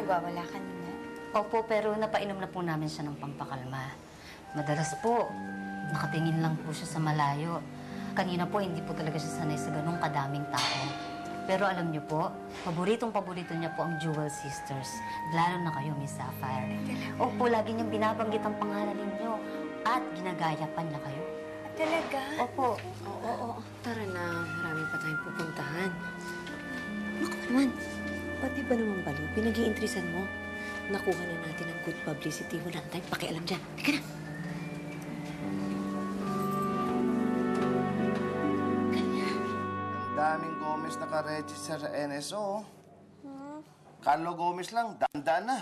nagwawala kanina? Opo, pero napainom na po namin siya ng pampakalma. Madalas po, nakatingin lang po siya sa malayo. Kanina po, hindi po talaga siya sanay sa ganung kadaming tao. Pero alam niyo po, paboritong-paborito niya po ang Jewel Sisters. Lalo na kayo, Miss Sapphire. Opo, lagi niyang binabanggit ang pangalan ninyo. At ginagaya pa niya kayo. Talaga? Opo. Oo. Tara na, marami pa tayong pupuntahan. Naku naman, pati ba naman balo? Pinag-iintrisan mo? Nakuha na natin ang good publicity. Wala na tayong pakialam dyan. Teka na. Ang daming Gomez naka-register sa NSO. Carlo Gomez lang, daan-daan na.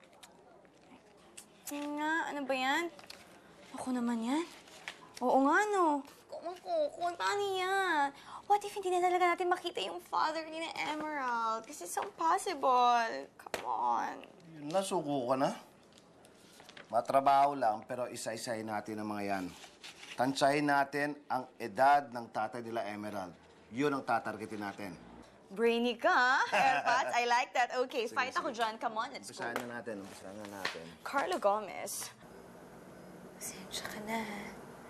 Nga, ano ba yan? Ako naman yan? Oo nga, no. Kung paano yan? What if hindi na talaga natin makita yung father ni na Emerald? Kasi it's impossible. Come on. Nasuko ka na. Matrabaho lang, pero isa-isahin natin ang mga yan. Tansyahin natin ang edad ng tatay nila Emerald. Yun ang tatargetin natin. Brainy ka, Airpods. I like that. Okay, Sige, fight sige. ako dyan. Come on, let's go. Umpisahan na natin. Carlo Gomez. Pasensya ka na, ha?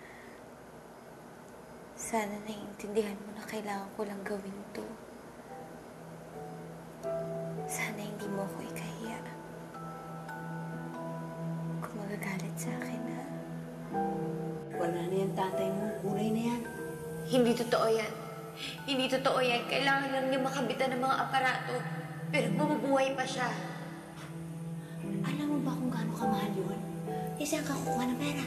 Sana naiintindihan mo na kailangan ko lang gawin to. Sana hindi mo ako ikahiya. Kung magagalit sa akin, ha? Wala na yan, tatay mo. Kulay na yan. Hindi totoo yan. Hindi totoo yan. Kailangan lang niya makabitan ng mga aparato. Pero mabubuhay pa siya. Alam mo ba kung gaano kamahal yun? Saan ka kukuha ng pera?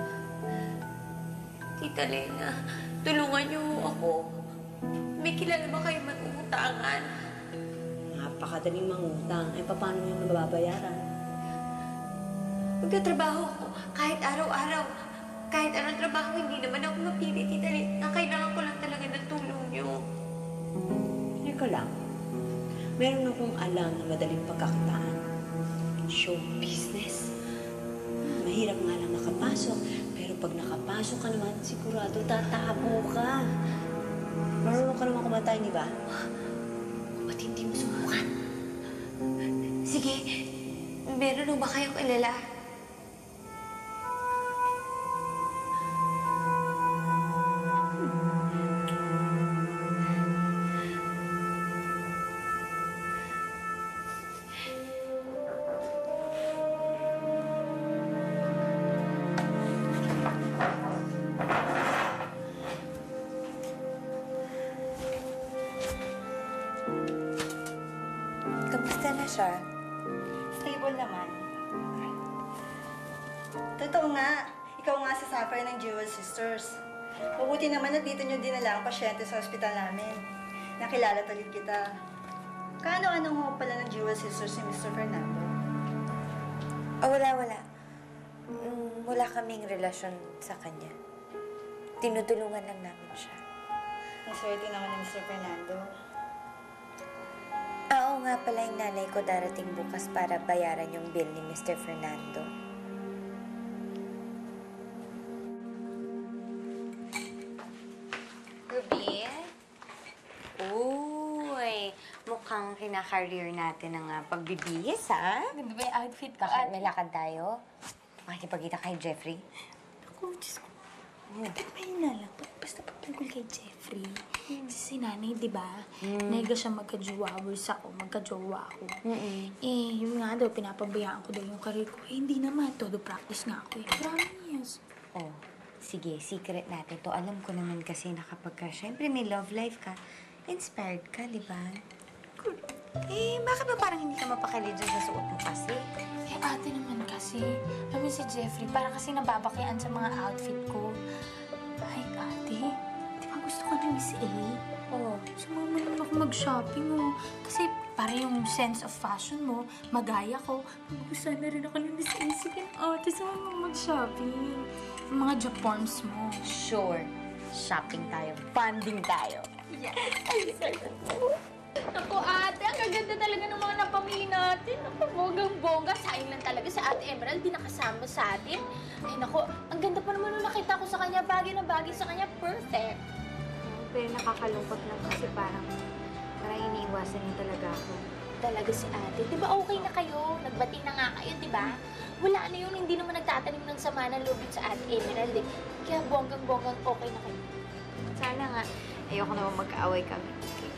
Tita Lena, tulungan niyo ako. May kilala ba kayo mag-uutangan? Napakadaling mangutang. Ay, paano mo yung mababayaran? Magtatrabaho ako kahit araw-araw. Kahit anong trabaho, hindi naman ako mapili, Tita Lena. Kailangan ko lang talaga ng tulong niyo. Teka lang. Meron akong alam na madaling pagkakitaan. Show business. Mahirap nga lang makapasok. Pero pag nakapasok ka naman, sigurado tatabo ka. Marunong ka naman kumanta, di ba? Ba't hindi mo subukan? Sige, meron ba kayong kilala? Kamusta na siya? Stable naman. Totoo nga. Ikaw nga si Sapphire ng Jewel Sisters. Mabuti naman na dito nyo dinala ang pasyente sa ospital namin. Nakilala talit kita. Kaano-ano mo pala ng Jewel Sisters si Mr. Fernando? Wala. Wala kaming relasyon sa kanya. Tinutulungan lang namin siya. Ang swerte naman ni Mr. Fernando. Oo nga pala yung nanay ko darating bukas para bayaran yung bill ni Mr. Fernando. Ruby? Uy, mukhang kinakareer natin ang pagbibihis, ha? Ganda ba yung outfit ko? Bakit may lakad tayo? Makikipagkita kay Jeffrey? Ako, Diyos ko. Tapayin na lang. Basta pagtungkol kay Jeffrey. Si nanay, di ba? Nega siya magka-jowa-wers ako, magka-jowa ako. Yun nga daw, pinapabayaan ko daw yung career ko. Hindi naman. Todo practice nga ako. Promise. Oh, sige, secret natin to. Alam ko naman kasi na kapag ka, syempre may love life ka, inspired ka, di ba? Bakit ba parang hindi ka mapakali dyan sa suot mo kasi? Ate naman kasi. Alam si Jeffrey, parang kasi nababakian sa mga outfit ko. Ay, ate, di ba gusto ka ng Miss A? Oo. Sumama naman ako mag-shopping, oh. Kasi para yung sense of fashion mo, magaya ko. Gusto na rin ako ng Miss A. Sige na, ate, sumama mag-shopping. Yung mga Japorms mo. Sure. Shopping tayo. Bonding tayo. Yes! Ay, Naku, ate, ang gaganda talaga ng mga napamili natin. Naku, bonggang-bongga. Sayang lang talaga si Ate Emerald, di nakasama sa atin. Ay, naku, ang ganda pa naman nung nakita ko sa kanya. Bagay na bagay sa kanya. Perfect. Pero nakakalungkot lang kasi parang iniiwasan niya talaga ako. talaga si ate. Di ba okay na kayo? Nagbati na nga kayo, di ba? Wala na yun, hindi naman nagtatanim ng sama ng loob yun sa ate Emerald eh. Kaya bonggang-bonggang okay na kayo. Sana nga. Ayoko naman magkaaway kami.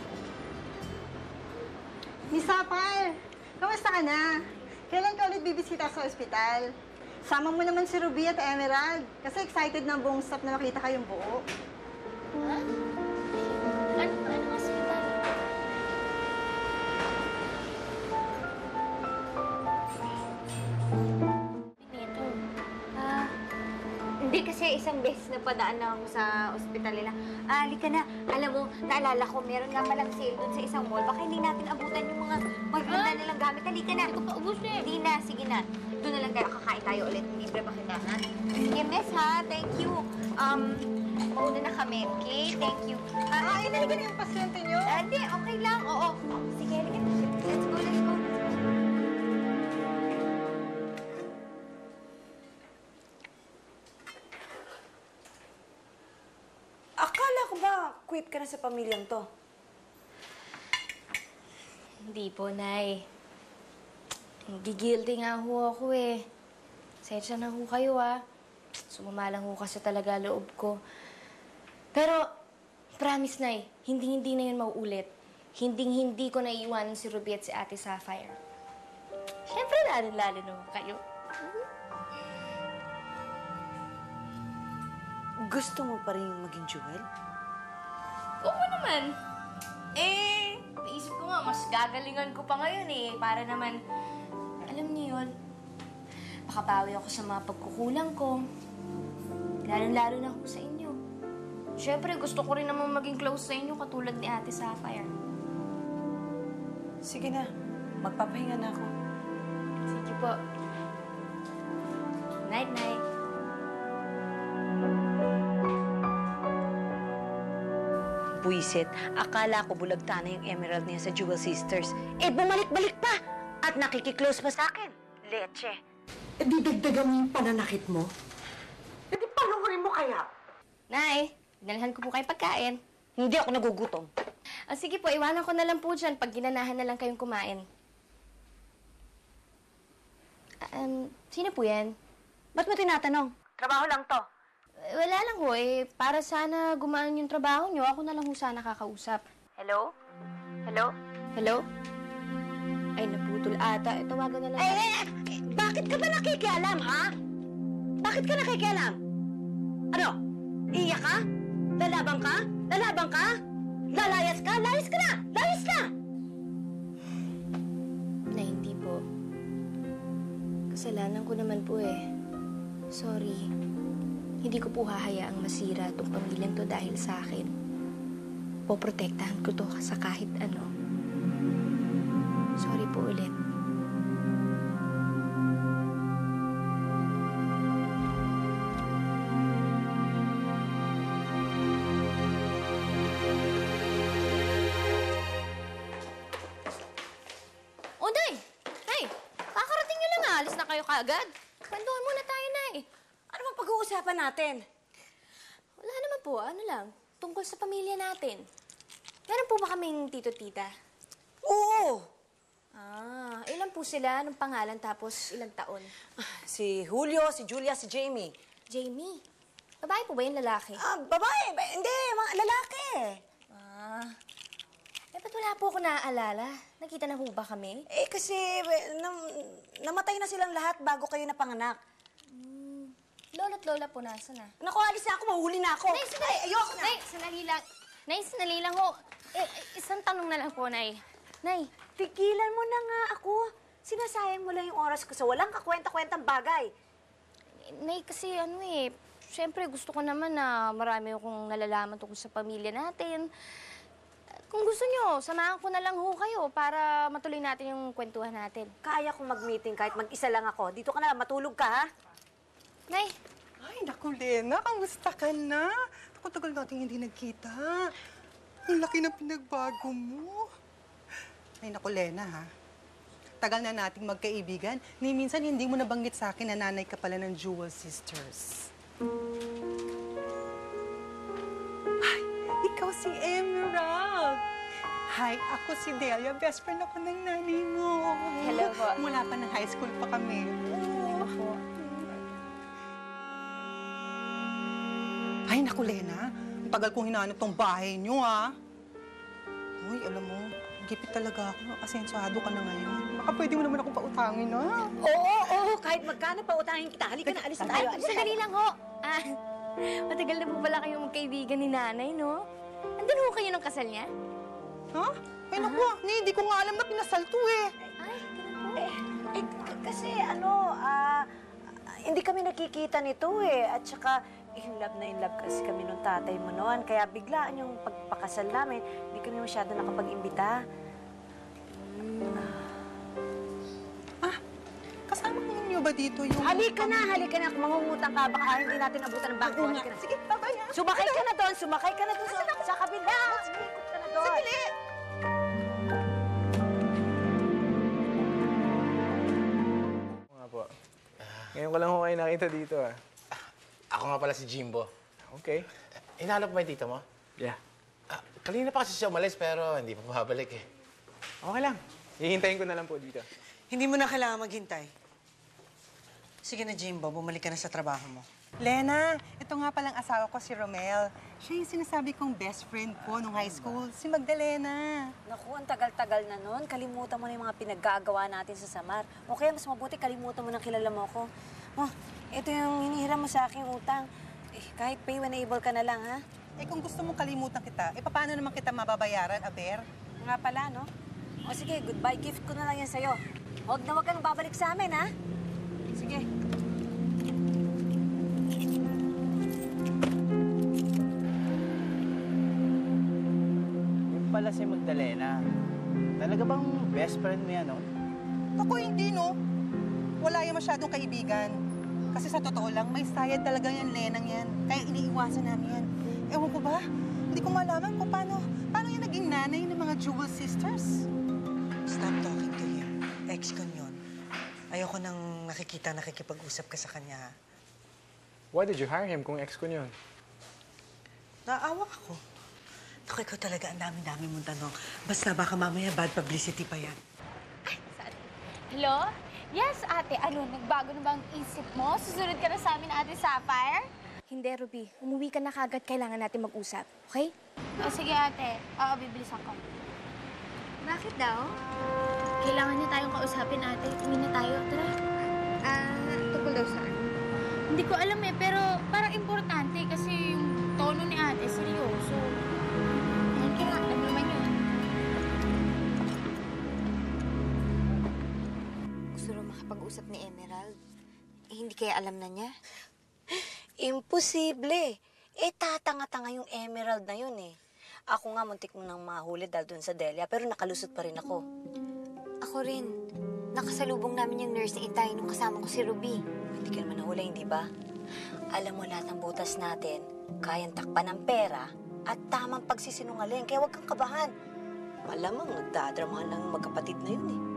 Miss Sapphire, kamusta ka na? Kailan ka ulit bibisita sa ospital? Sama mo naman si Ruby at Emerald. Kasi excited na ang buong staff na makita kayong buo. Ha? Ano hospital? Pineto. Hindi kasi isang beses na padaan na ako sa ospital nila. Halika na. Alam mo, naalala ko, meron nga palang sale dun sa isang mall. Baka hindi natin abutan yung mga maganda nilang gamit. Halika na. Hindi ko pa ubus na eh. Hindi na. Sige na. Doon na lang tayo. Kakain tayo ulit. Libre ba kita, ha? Sige, miss, ha? Thank you. Mauna na kami, okay? Thank you. Ay, halika na yung pasyente niyo. Hindi, okay lang. Oo. Sige, halika na. Let's go, let's go. Akala ko ba quit ka na sa pamilyang to? Hindi po, Nay. Gigilty nga ho ako eh. Sensya na ho kayo Sumama lang ho kasi talaga loob ko. Pero, promise, Nay, hindi na yun mauulit. Hindi ko naiiwanan si Ruby at si Ate Sapphire. Siyempre, lalo na ho kayo. Gusto mo pa rin maging Jewel? Oo naman. Naisip ko nga, mas gagalingan ko pa ngayon para naman, alam niyo yun, makabawi ako sa mga pagkukulang ko. Lalo na ako sa inyo. Siyempre, gusto ko rin naman maging close sa inyo katulad ni Ate Sapphire. Sige na. Magpapahinga na ako. Sige po. Night-night. Buisit, akala ko bulagta na yung emerald niya sa Jewel Sisters. Bumalik-balik pa! At nakikiklose pa sa akin. Leche. Di dagdagan mo yung pananakit mo? Di paluhurin mo kaya? Nay, dinalhan ko po kayo pagkain. Hindi ako nagugutom. Sige po, iwanan ko na lang po dyan pag ginanahan na lang kayong kumain. Sino po yan? Ba't mo tinatanong? Trabaho lang to. Wala lang ho para sana gumaan yung trabaho nyo, ako na lang ho sana kakausap. Hello? Hello? Hello? Ay, naputol ata. Tawagan na lang. Bakit ka ba nakikialam, ha? Bakit ka nakikialam? Ano? Iiyak ka? Lalabang ka? Lalabang ka? Lalayas ka? Layas ka na! Layas na! Na hindi po. Kasalanan ko naman po Sorry. Hindi ko po hahayaang masira itong pamilyang to dahil sa akin. Poprotektahan ko to sa kahit ano. Sorry po ulit. Oh, Nay! Nay! Kakarating nyo lang alis na kayo kaagad. Kwentuhan muna tayo, Nay. Ano bang pag-uusapan natin? Wala naman po, ano lang, tungkol sa pamilya natin. Meron po ba kaming tito-tita? Oo! Ilan po sila? Anong pangalan tapos ilang taon? Si Julio, si Julia, si Jamie. Jamie. Babae po ba yung lalaki? Babae. Hindi, mga lalaki. Ba't wala po ako naaalala? Nakita na po ba kami? Kasi namatay na silang lahat bago kayo napanganak. Lolo't lola po, nasa na? Naku, alis na ako, mahuli na ako. Nay, sandali! Ayoko na! Nay, sandali lang. Nay, sandali lang ho. Isang tanong na lang po, Nay. Nay, Tigilan mo na nga ako. Sinasayang mo lang yung oras ko sa walang kakwenta-kwentang bagay. Nay, kasi siyempre gusto ko naman na marami akong nalalaman tungkol sa pamilya natin. Kung gusto nyo, samahan ko na lang ho kayo para matuloy natin yung kwentuhan natin. Kaya kong mag-meeting kahit mag-isa lang ako. Dito ka na, matulog ka, ha? Nay! Ay, naku, Lena, kamusta ka na? Tagal natin hindi nagkita. Ang laki na pinagbago mo. Ay, naku, Lena, ha? Tagal na nating magkaibigan. Ni minsan hindi mo nabanggit sa akin na nanay ka pala ng Jewel Sisters. Ay, ikaw si Emerald. Hi, ako si Delia. Best friend ako ng nanay mo. Hello po. Mula pa ng high school pa kami. Hello po. Ay, naku, Lena. Ang tagal kong hinanap tong bahay niyo, ha? Uy, alam mo, gipit talaga ako. Asensyado ka na ngayon. Baka pwede mo naman akong pautangin, ha? Oo, kahit magkano pa utangin kita. Halika na, alis na tayo. Sandali lang ho. Matagal na po pala kayong magkaibigan ni nanay, no? Andun ho kayo ng kasal niya? Ha? Ay, naku, hindi ko nga alam na pinasal to, eh. Ay, ganun po. Kasi hindi kami nakikita nito eh. At saka, in love kasi kami nung tatay mo noon. Kaya biglaan yung pagpakasal namin, hindi kami masyado nakapag-imbita. Kasama niyo ba dito yung... Halika na. Mangungutang ka. Baka hindi natin abutan ng bangko. Halika na. Sige, bye-bye, ha? Sumakay ka na doon sa kabila. Ikot ka na doon. Sandali! Nga po. Ngayon ko lang ho kayo nakita dito, ah. Ako nga pala si Jimbo. Okay. Hinanap mo yung tita mo? Yeah. Kanina pa kasi siya umalis pero hindi pa babalik eh. Okay lang. Hihintayin ko na lang po dito. Hindi mo na kailangan maghintay. Sige na, Jimbo. Bumalik ka na sa trabaho mo. Lena, ito nga palang asawa ko si Romel. Siya yung sinasabi kong best friend ko nung high school, si Magdalena. Naku, ang tagal-tagal na nun. Kalimutan mo na yung mga pinaggagawa natin sa Samar. O kaya mas mabuti, kalimutan mo nang kilala mo ako. Oh, ito yung hinihiram mo sa aking utang. Kahit pay when able ka na lang, ha? Kung gusto mong kalimutan kita, paano naman kita mababayaran, Aber? Nga pala, no? O sige, goodbye gift ko na lang yan sa'yo. Huwag ka nang babalik sa amin, ha? Sige. Yung pala si Magdalena. Talaga bang best friend mo yan, no? Ako hindi, no? Wala yung masyadong kaibigan. Kasi sa totoo lang, may sayad talaga yan, Lenang yan. Kaya iniiwasan namin yan. Ewan ko ba? Hindi ko malaman kung paano yan naging nanay ng mga Jewel sisters. Stop talking to him. Ex ko yun. Ayoko nang nakikipag-usap ka sa kanya. Why did you hire him kung ex ko yun? Naawa ako. Naku, ikaw talaga, ang dami-dami mong tanong. Basta baka mamaya bad publicity pa yan. Hello? Yes, ate. Ano, nagbago na ba ang isip mo? Susunod ka na sa amin, ate Sapphire? Hindi, Ruby. Umuwi ka na kagad. Kailangan natin mag-usap. Okay? Sige, ate. Bibilisan ko. Bakit daw? Kailangan niya tayong kausapin, ate. Uwi na tayo. Tara. Tungkol daw saan? Hindi ko alam eh, pero parang importante kasi yung tono ni ate, seryoso. Ayan ka na. Alam mo naman yun. Gusto rin makapag-usap ni Emerald. Hindi kaya alam na niya? Imposible. Tatanga-tanga yung Emerald na yun, eh. Ako nga, muntik mo nang mahuli dahil dun sa Delia, pero nakalusot pa rin ako. Ako rin. Nakasalubong namin yung nurse ni Itay nung kasama ko si Ruby. Hindi ka naman nahuli, hindi ba? Alam mo, lahat ng butas natin, kayang takpan ng pera at tamang pagsisinungaling, kaya huwag kang kabahan. Malamang nagdadramahan ng magkapatid na yun, eh.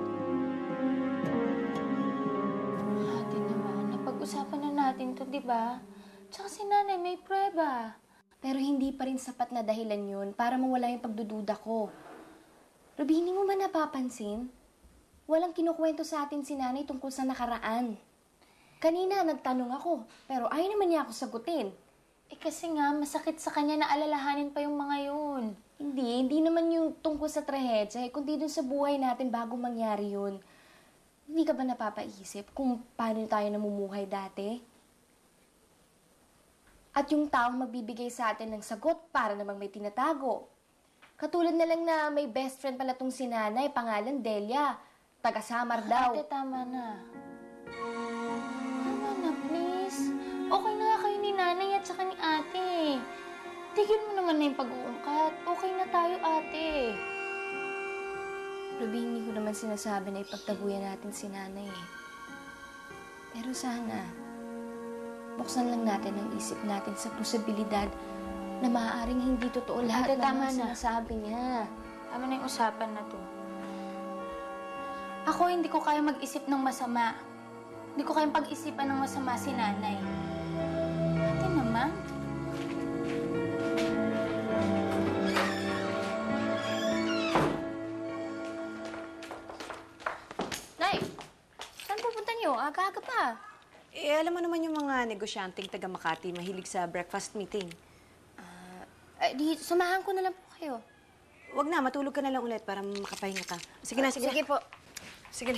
Ate naman, napag-usapan na natin to, di ba? Tsaka si nanay may prueba. Pero hindi pa rin sapat na dahilan yun para mawala yung pagdududa ko. Ruby, hindi mo ba napapansin? Walang kinukwento sa atin si nanay tungkol sa nakaraan. Kanina, nagtanong ako, pero ayaw naman niya ako sagutin. Kasi nga, masakit sa kanya na alalahanin pa yung mga yun. Hindi naman yung tungkol sa trahedya, kundi dun sa buhay natin bago mangyari yun. Hindi ka ba napapaisip kung paano tayo namumuhay dati? At yung taong magbibigay sa atin ng sagot para namang may tinatago. Katulad na lang na may best friend pala tong si nanay, pangalan Delia. Taga-Samar daw. Ate, tama na. Tama na, please. Okay na nga kayo ni nanay at saka ni ate. Tigil mo naman na yung pag-uungkat. Okay na tayo, ate. Ruby, hindi ko naman sinasabi na ipagtaguyan natin si nanay eh. Pero sana, buksan lang natin ang isip natin sa posibilidad na maaaring hindi totoo lahat ng mga sinasabi niya. Tama na yung usapan na to. Ako, hindi ko kaya mag-isip ng masama. Hindi ko kayang pag-isipan ng masama si nanay. Ate naman. Aga-aga pa. Alam mo naman yung mga negosyanteng taga Makati, mahilig sa breakfast meeting. Di, samahan ko na lang po kayo. Wag na, matulog ka na lang ulit para makapahinga ka. Sige na, sige. Sige po. Sige na.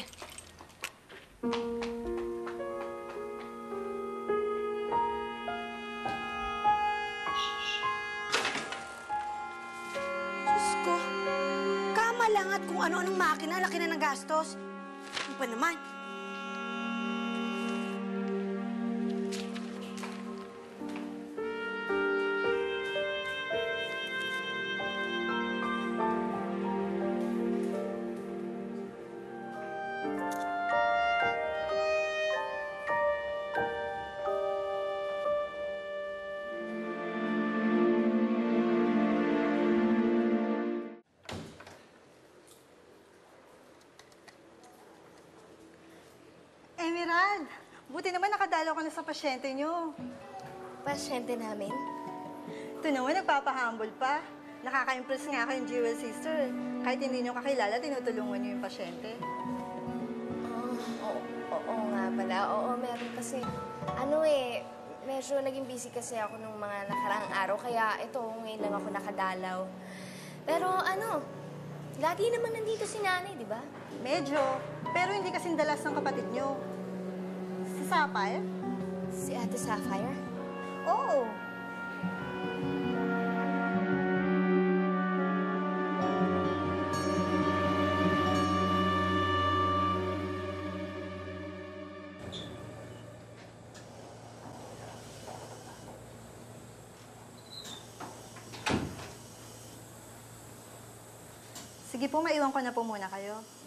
Diyos ko, kamalang at kung ano-anong makina, laki na ng gastos. Ano pa naman? Emerald, buti naman nakadalaw ka na sa pasyente nyo. Pasyente namin? Ito naman, nagpapahumble pa. Nakaka-impress nga kayong Jewel Sister. Kahit hindi nyo kakilala, tinutulungan nyo yung pasyente. Oo nga pala. Oo, meron kasi. Medyo naging busy kasi ako nung mga nakaraang araw. Kaya ito, ngayon lang ako nakadalaw. Pero lagi naman nandito si nanay, di ba? Medyo, pero hindi kasing dalas ng kapatid nyo. Si Sapphire? Si Ate Sapphire? Oo. Sige po, maiwan ko na po muna kayo.